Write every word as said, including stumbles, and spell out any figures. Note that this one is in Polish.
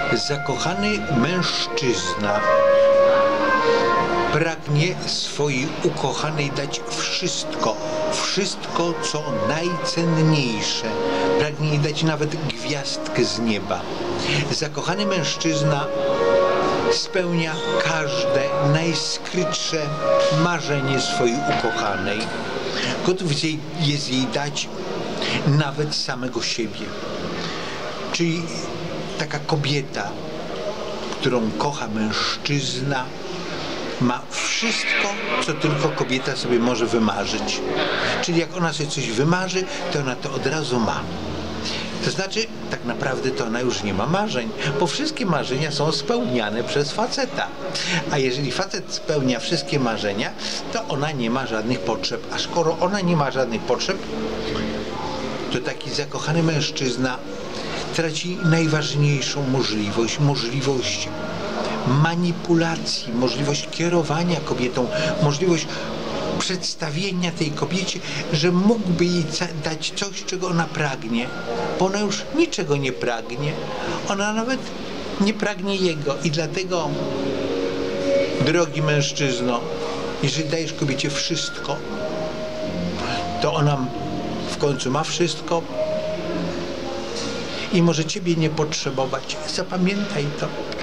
Zakochany mężczyzna pragnie swojej ukochanej dać wszystko, wszystko co najcenniejsze. Pragnie jej dać nawet gwiazdkę z nieba. Zakochany mężczyzna spełnia każde najskrytsze marzenie swojej ukochanej. Gotów jest jej dać nawet samego siebie. Czyli taka kobieta, którą kocha mężczyzna, ma wszystko, co tylko kobieta sobie może wymarzyć. Czyli jak ona sobie coś wymarzy, to ona to od razu ma. To znaczy, tak naprawdę to ona już nie ma marzeń, bo wszystkie marzenia są spełniane przez faceta. A jeżeli facet spełnia wszystkie marzenia, to ona nie ma żadnych potrzeb. A skoro ona nie ma żadnych potrzeb, to taki zakochany mężczyzna traci najważniejszą możliwość, możliwość manipulacji, możliwość kierowania kobietą, możliwość przedstawienia tej kobiecie, że mógłby jej dać coś, czego ona pragnie, bo ona już niczego nie pragnie, ona nawet nie pragnie jego i dlatego, drogi mężczyzno, jeżeli dajesz kobiecie wszystko, to ona w końcu ma wszystko i może ciebie nie potrzebować. Zapamiętaj to.